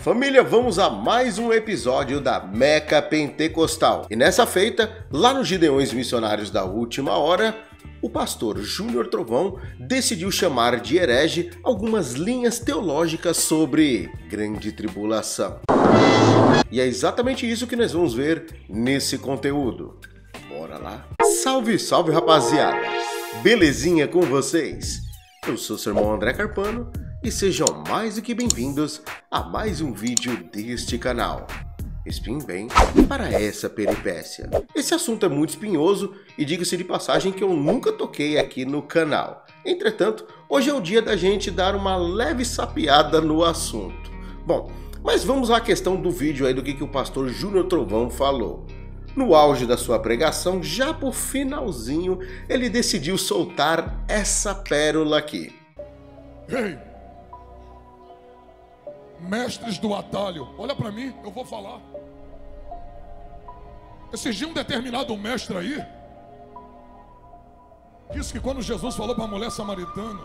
Família, vamos a mais um episódio da Meca Pentecostal. E nessa feita, lá nos Gideões Missionários da Última Hora, o pastor Júnior Trovão decidiu chamar de herege algumas linhas teológicas sobre grande tribulação. E é exatamente isso que nós vamos ver nesse conteúdo. Bora lá? Salve, salve rapaziada! Belezinha com vocês? Eu sou seu irmão André Carpano e sejam mais do que bem-vindos a mais um vídeo deste canal. Espinhem bem para essa peripécia. Esse assunto é muito espinhoso e diga-se de passagem que eu nunca toquei aqui no canal. Entretanto, hoje é o dia da gente dar uma leve sapeada no assunto. Bom, mas vamos à questão do vídeo aí do que o pastor Júnior Trovão falou. No auge da sua pregação, já por finalzinho, ele decidiu soltar essa pérola aqui. Ei, mestres do atalho, olha para mim, eu vou falar. Esses dias um determinado mestre aí disse que quando Jesus falou para a mulher samaritana: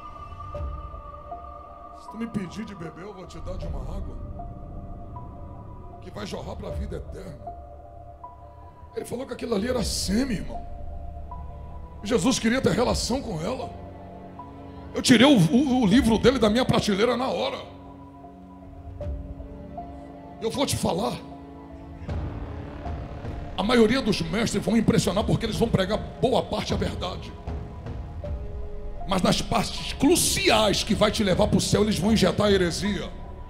se tu me pedir de beber, eu vou te dar de uma água que vai jorrar para a vida eterna. Ele falou que aquilo ali era semi, irmão. Jesus queria ter relação com ela. Eu tirei o livro dele da minha prateleira na hora. Eu vou te falar. A maioria dos mestres vão impressionar porque eles vão pregar boa parte a verdade. Mas nas partes cruciais que vai te levar para o céu, eles vão injetar a heresia.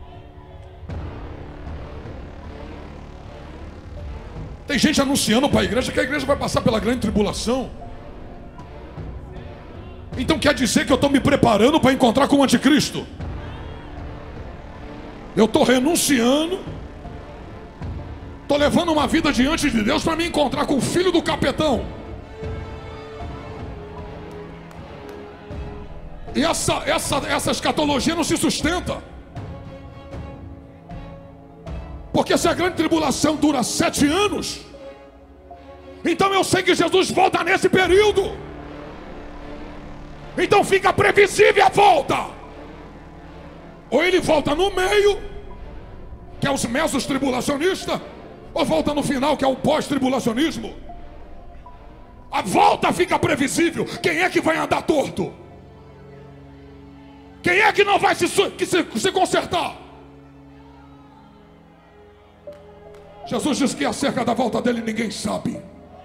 Tem gente anunciando para a igreja que a igreja vai passar pela grande tribulação. Então quer dizer que eu estou me preparando para encontrar com o anticristo? Eu estou renunciando, estou levando uma vida diante de Deus para me encontrar com o filho do capetão. E essa escatologia não se sustenta. Porque se a grande tribulação dura 7 anos, então eu sei que Jesus volta nesse período. Então fica previsível a volta. Ou ele volta no meio, que é os mesos tribulacionistas, ou volta no final, que é o pós-tribulacionismo. A volta fica previsível. Quem é que vai andar torto? Quem é que não vai se consertar? Jesus disse que acerca da volta dele ninguém sabe.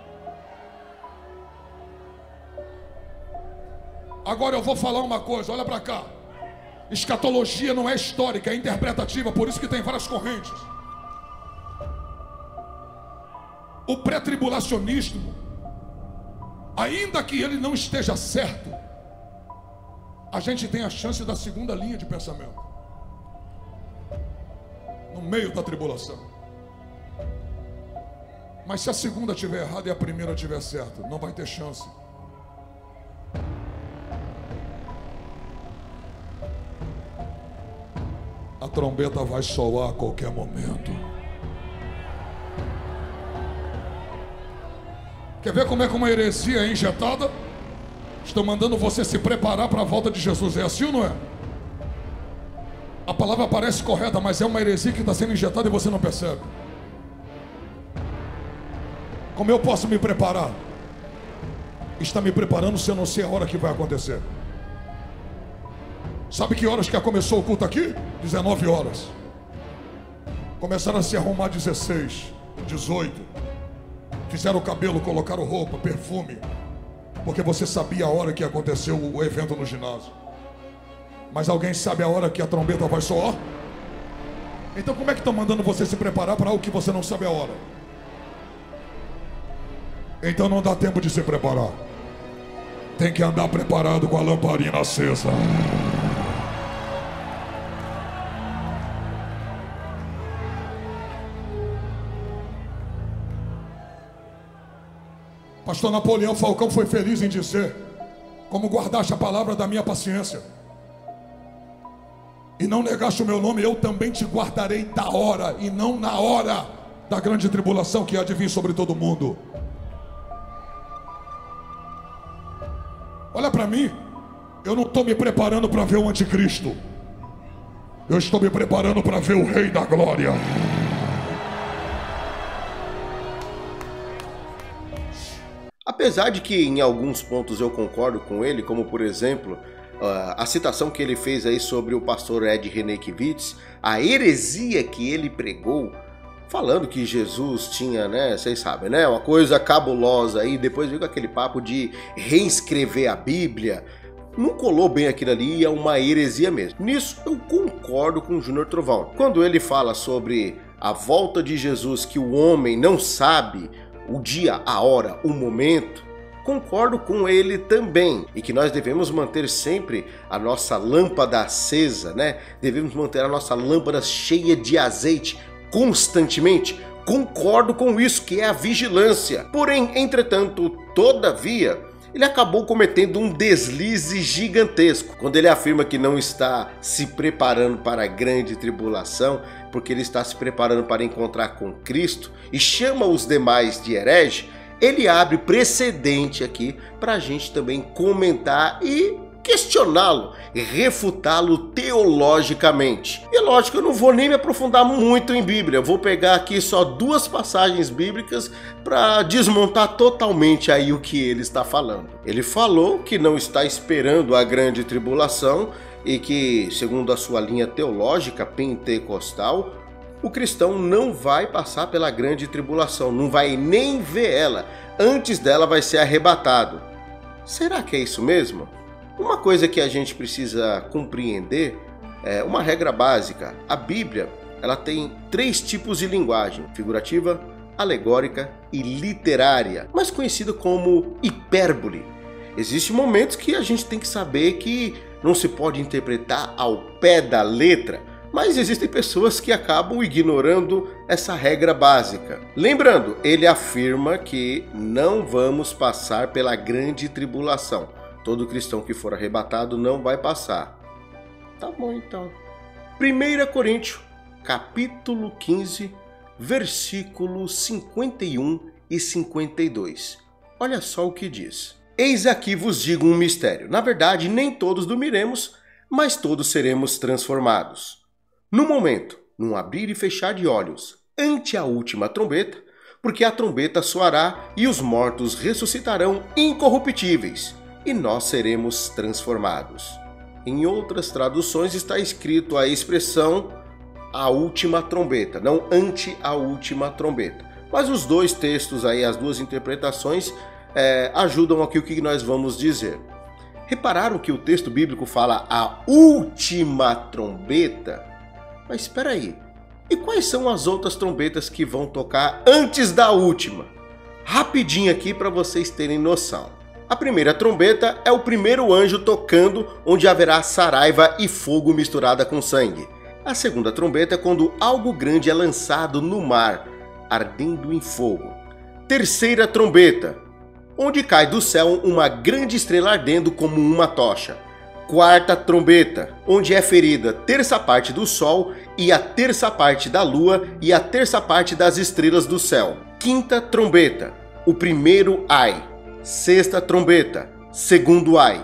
Agora eu vou falar uma coisa, olha para cá. Escatologia não é histórica, é interpretativa, por isso que tem várias correntes. O pré-tribulacionismo, ainda que ele não esteja certo, a gente tem a chance da segunda linha de pensamento, no meio da tribulação. Mas se a segunda estiver errada e a primeira estiver certa, não vai ter chance. A trombeta vai soar a qualquer momento. Quer ver como é que uma heresia é injetada? Estou mandando você se preparar para a volta de Jesus. É assim ou não é? A palavra parece correta, mas é uma heresia que está sendo injetada e você não percebe. Como eu posso me preparar? Está me preparando se eu não sei a hora que vai acontecer. Sabe que horas que começou o culto aqui? 19 horas. Começaram a se arrumar 16, 18. Fizeram o cabelo, colocaram roupa, perfume. Porque você sabia a hora que aconteceu o evento no ginásio. Mas alguém sabe a hora que a trombeta vai soar? Então como é que estão mandando você se preparar para algo que você não sabe a hora? Então não dá tempo de se preparar. Tem que andar preparado com a lamparina acesa. Pastor Napoleão Falcão foi feliz em dizer: como guardaste a palavra da minha paciência e não negaste o meu nome, eu também te guardarei da hora, e não na hora da grande tribulação que há de vir sobre todo mundo. Olha para mim, eu não estou me preparando para ver o anticristo. Eu estou me preparando para ver o Rei da Glória. Apesar de que em alguns pontos eu concordo com ele, como por exemplo, a citação que ele fez aí sobre o pastor Ed Renekiewicz, a heresia que ele pregou, falando que Jesus tinha, né, vocês sabem, né, uma coisa cabulosa aí, depois veio com aquele papo de reescrever a Bíblia, não colou bem aquilo ali, é uma heresia mesmo. Nisso eu concordo com o Júnior Trovão. Quando ele fala sobre a volta de Jesus, que o homem não sabe o dia, a hora, o momento, concordo com ele também, e que nós devemos manter sempre a nossa lâmpada acesa, né? Devemos manter a nossa lâmpada cheia de azeite constantemente. Concordo com isso, que é a vigilância. Porém, entretanto, todavia, ele acabou cometendo um deslize gigantesco quando ele afirma que não está se preparando para a grande tribulação, porque ele está se preparando para encontrar com Cristo e chama os demais de herege. Ele abre precedente aqui para a gente também comentar e questioná-lo, refutá-lo teologicamente. E lógico, eu não vou nem me aprofundar muito em Bíblia, eu vou pegar aqui só 2 passagens bíblicas para desmontar totalmente aí o que ele está falando. Ele falou que não está esperando a grande tribulação e que, segundo a sua linha teológica pentecostal, o cristão não vai passar pela grande tribulação, não vai nem ver ela, antes dela vai ser arrebatado. Será que é isso mesmo? Uma coisa que a gente precisa compreender é uma regra básica. A Bíblia, ela tem 3 tipos de linguagem: figurativa, alegórica e literária, mais conhecida como hipérbole. Existem momentos que a gente tem que saber que não se pode interpretar ao pé da letra, mas existem pessoas que acabam ignorando essa regra básica. Lembrando, ele afirma que não vamos passar pela grande tribulação. Todo cristão que for arrebatado não vai passar. Tá bom então. 1 Coríntios, capítulo 15, versículos 51 e 52. Olha só o que diz. Eis aqui vos digo um mistério. Na verdade, nem todos dormiremos, mas todos seremos transformados. No momento, num abrir e fechar de olhos, ante a última trombeta, porque a trombeta soará e os mortos ressuscitarão incorruptíveis, e nós seremos transformados. Em outras traduções está escrito a expressão a última trombeta, não ante a última trombeta. Mas os 2 textos aí, as 2 interpretações, ajudam aqui o que nós vamos dizer. Repararam que o texto bíblico fala a última trombeta? Mas espera aí, e quais são as outras trombetas que vão tocar antes da última? Rapidinho aqui para vocês terem noção. A primeira trombeta é o primeiro anjo tocando, onde haverá saraiva e fogo misturada com sangue. A segunda trombeta é quando algo grande é lançado no mar, ardendo em fogo. Terceira trombeta, onde cai do céu uma grande estrela ardendo como uma tocha. Quarta trombeta, onde é ferida terça parte do sol e a terça parte da lua e a terça parte das estrelas do céu. Quinta trombeta, o primeiro ai. Sexta trombeta, segundo ai.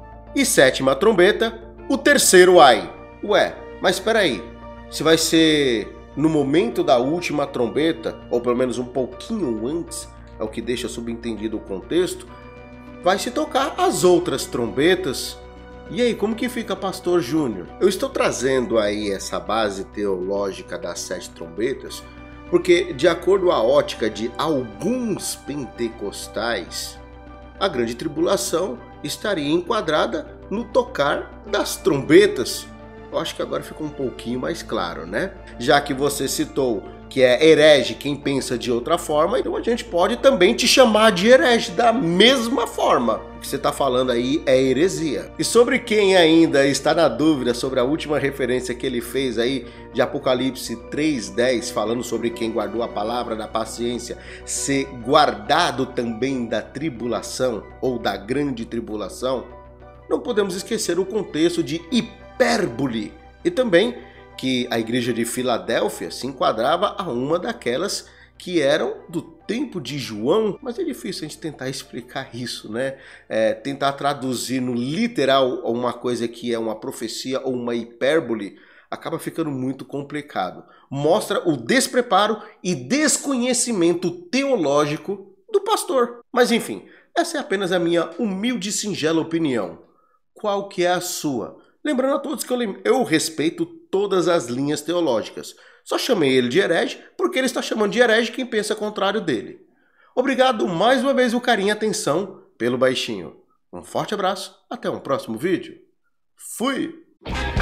E sétima trombeta, o terceiro ai. Ué, mas espera aí, se vai ser no momento da última trombeta, ou pelo menos um pouquinho antes, é o que deixa subentendido o contexto, vai se tocar as outras trombetas. E aí, como que fica, Pastor Júnior? Eu estou trazendo aí essa base teológica das 7 trombetas, porque de acordo à ótica de alguns pentecostais, a grande tribulação estaria enquadrada no tocar das trombetas. Eu acho que agora ficou um pouquinho mais claro, né? Já que você citou que é herege quem pensa de outra forma, então a gente pode também te chamar de herege da mesma forma. O que você está falando aí é heresia. E sobre quem ainda está na dúvida sobre a última referência que ele fez aí de Apocalipse 3:10, falando sobre quem guardou a palavra da paciência, ser guardado também da tribulação ou da grande tribulação, não podemos esquecer o contexto de hipérbole e também que a igreja de Filadélfia se enquadrava a uma daquelas que eram do tempo de João, mas é difícil a gente tentar explicar isso, né? Tentar traduzir no literal uma coisa que é uma profecia ou uma hipérbole, acaba ficando muito complicado. Mostra o despreparo e desconhecimento teológico do pastor. Mas enfim, essa é apenas a minha humilde e singela opinião. Qual que é a sua? Lembrando a todos que eu respeito todas as linhas teológicas. Só chamei ele de herege porque ele está chamando de herege quem pensa contrário dele. Obrigado mais uma vez o carinho e atenção pelo baixinho. Um forte abraço, até um próximo vídeo. Fui!